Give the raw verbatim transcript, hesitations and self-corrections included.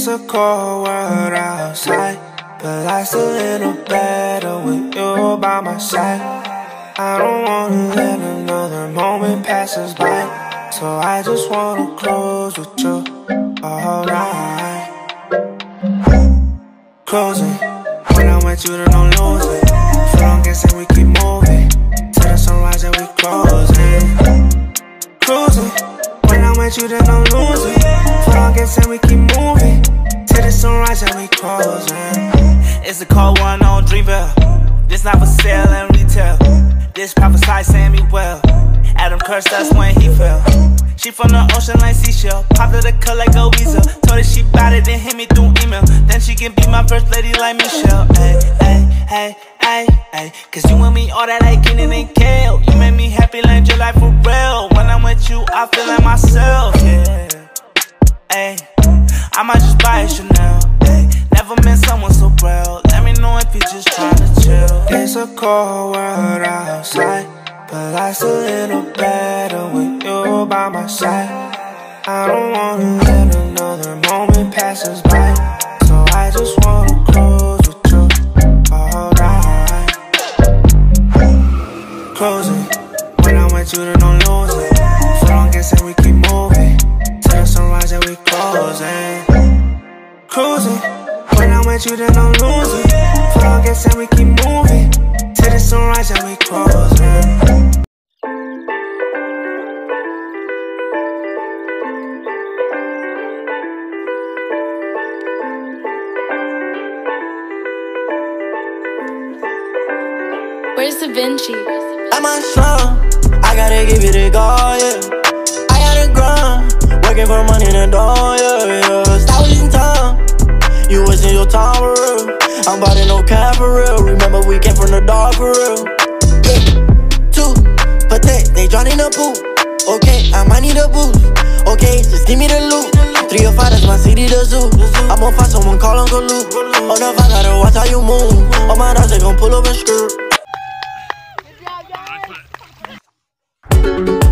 It's a cold world outside, but I still handle better with you by my side. I don't wanna let another moment pass us by, so I just wanna close with you all night. Closing, when I'm with you, then don't lose it. If I don't get sick, we keep moving till the sunrise and we closing. Cruising, when I'm with you, then don't lose it. If I don't get sick, we keep moving till the sunrise and we closing. It's a cold one on Dreamville. This not for sale and retail. This prophesy saying me well. Adam cursed us when he fell. She from the ocean like seashell. Popped her the cut like a weasel. Told her she bout it, then hit me through email. Then she can be my first lady like Michelle. Ay, ay, ay, ay, ay. Cause you and me, all that aching and ain't kale. You make me happy like July for real. When I'm with you, I feel like myself, yeah. Ay, I might just buy a Chanel. Ay, never met someone so real. Let me know if you just tryna chill. It's a cold world outside, but I still handle better with you by my side. I don't wanna let another moment pass us by, so I just wanna close with you all night. Closing, when I'm with you, then don't lose it. If I don't get sick, we keep moving till the sunrise and we closing. Cruising, when I'm with you, then don't lose it. If I don't get sick, we keep moving till the sunrise and we closing. Where's Da Vinci? I'm on slum, I gotta give you the go, yeah. I gotta grind, working for money in the door, yeah, yeah. Stop wasting time, you wasting your time for real. I'm about to no cap for real, remember we came from the dark for real. Yeah, two, patek, they drown in the pool. Okay, I might need a boost. Okay, just give me the loot. Three or five, that's my city, the zoo. I'm gonna find someone, call Uncle Luke. Oh, no, I gotta watch how you move. All my dogs, they gon' pull up and screw. Good job, guys.